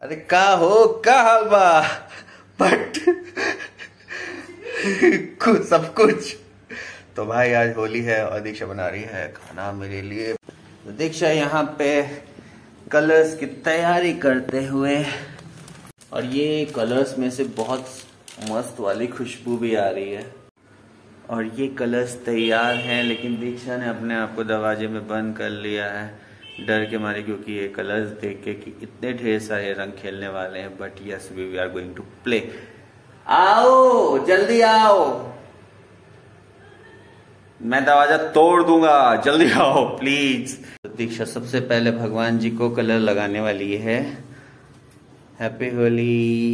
अरे का हो का हाल बा बट कुछ सब कुछ। तो भाई आज होली है और दीक्षा बना रही है खाना मेरे लिए। तो दीक्षा यहाँ पे कलर्स की तैयारी करते हुए, और ये कलर्स में से बहुत मस्त वाली खुशबू भी आ रही है। और ये कलर्स तैयार हैं, लेकिन दीक्षा ने अपने आप को दरवाजे में बंद कर लिया है डर के मारे, क्योंकि ये कलर्स देख के कि इतने ढेर सारे रंग खेलने वाले हैं। But yes we are going to play. आओ जल्दी आओ, मैं दरवाजा तोड़ दूंगा, जल्दी आओ प्लीज। दीक्षा सबसे पहले भगवान जी को कलर लगाने वाली है। हैप्पी होली,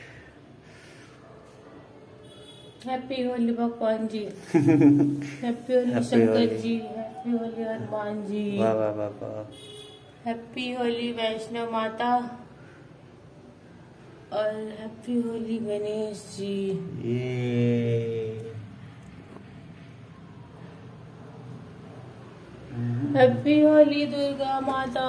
हैप्पी होली भगवान जी। हैप्पी होली शंकर जी। हैप्पी होली हनुमान जी। वाह वाह वाह वाह। हैप्पी होली वैष्णव माता और हैप्पी होली गणेश जी। ये हैप्पी होली दुर्गा माता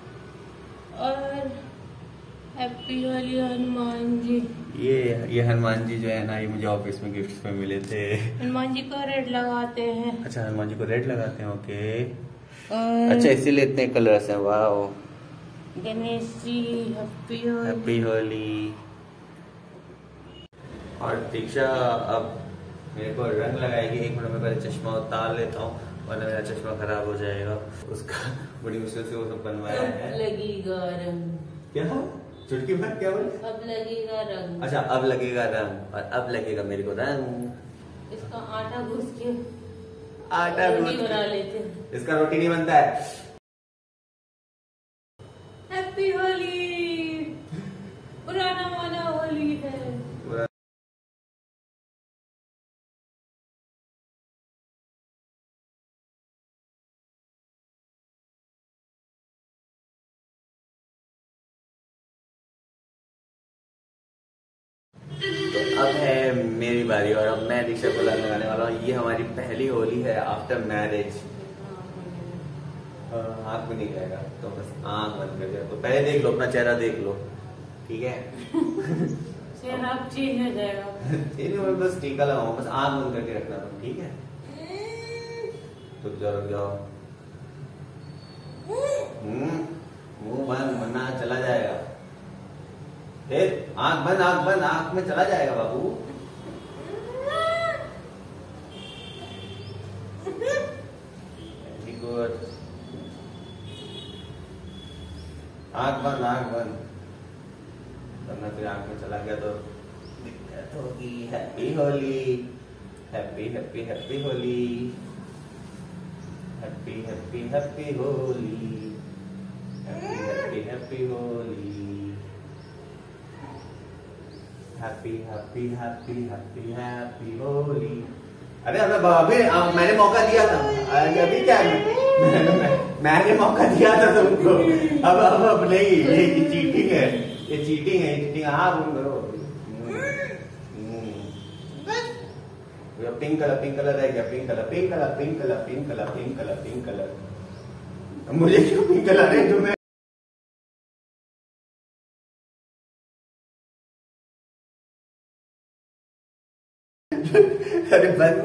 और हैप्पी होली हनुमान जी। ये हनुमान जी जो है ना, ये मुझे ऑफिस में गिफ्ट्स में मिले थे। हनुमान जी को रेड लगाते हैं। अच्छा हनुमान जी को रेड लगाते हैं, ओके। और अच्छा इसीलिए इतने कलर्स हैं, वाह। गणेश जी हैप्पी होली। हैप्पी होली। और दीक्षा अब मेरे को रंग लगाएगी। एक मिनट में पहले चश्मा उतार लेता हूँ वरना मेरा चश्मा खराब हो जाएगा। उसका बड़ी मुश्किल से वो सब बनवाया है। लगेगा रंग। क्या चुटकी भर क्या बोले? अब लगेगा रंग। अच्छा अब लगेगा रंग, और अब लगेगा मेरे को रंग। इसका आटा घुस के आटा रोटी बना लेते हैं। इसका रोटी नहीं बनता है। हैप्पी होली। पुराना माना होली है। तो अब है मेरी बारी, और अब मैं दीक्षा को लगाने वाला हूँ। ये हमारी पहली होली है आफ्टर मैरिज। आँख में नहीं जाएगा तो बस आँख बंद कर दिया। तो पहले देख लो, अपना चेहरा देख लो, ठीक है? चेहरा अब चेंज हो जाएगा। मैं बस टीका लगाऊं, बस आँख बंद करके रखना तुम, ठीक है? रुक जाओ। मुंह बंद वरना चला जाएगा। फिर आँख बंद, आँख में चला जाएगा बाबू। Very good. आँख बंद वरना फिर आँख में चला गया तो दिक्कत होगी। Happy Holi. Happy happy happy Holi. Happy happy happy Holi. Happy happy happy Holi. Happy happy happy happy happy Holi. अरे मैंने मौका दिया था। अभी क्या मैंने मौका दिया था तुमको। अब नहीं, ये चीटिंग है, ये चीटिंग। हाँ तुम करो। पिंक कलर है क्या? Pink colour. मुझे क्यों पिंक कलर है? तुम्हें अरे बस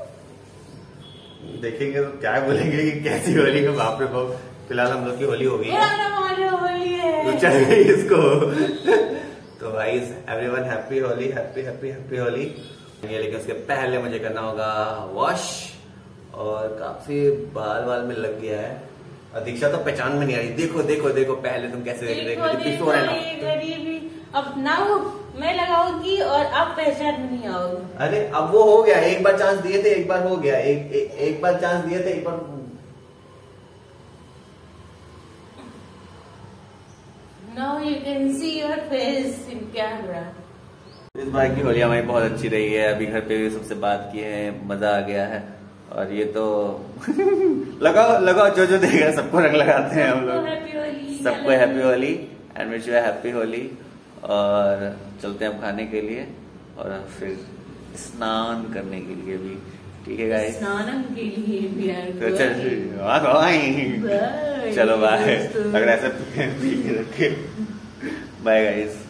देखेंगे तो क्या बोलेंगे कि कैसी होली है। बाप रे बाप, फिलहाल हम लोग की होली हो गई है, चल गई इसको। तो भाई everyone happy Holi, happy Holi. लेकिन उसके पहले मुझे करना होगा वॉश, और काफी बाल में लग गया है। और दीक्षा तो पहचान में नहीं आ रही। देखो पहले तुम कैसे देखो बिफोर एंड। अब नाउ मैं लगाऊंगी और आप पहचान में नहीं आओगे। अरे अब वो हो गया, एक बार चांस दिए थे, एक बार हो गया। एक बार चांस दिए थे, एक बार। Now you can see your face in camera. इस बार की होली हमारी बहुत अच्छी रही है। अभी घर पे भी सबसे बात किए हैं, मजा आ गया है। और ये तो लगाओ जो देगा सबको रंग लगाते हैं हम लोग। सबको happy Holi and wish you happy Holi. और चलते हैं हम खाने के लिए और फिर स्नान करने के लिए भी, ठीक है गाइस? स्नान के लिए भी चलो बाय। अगर ऐसा रखे बाय गाइस।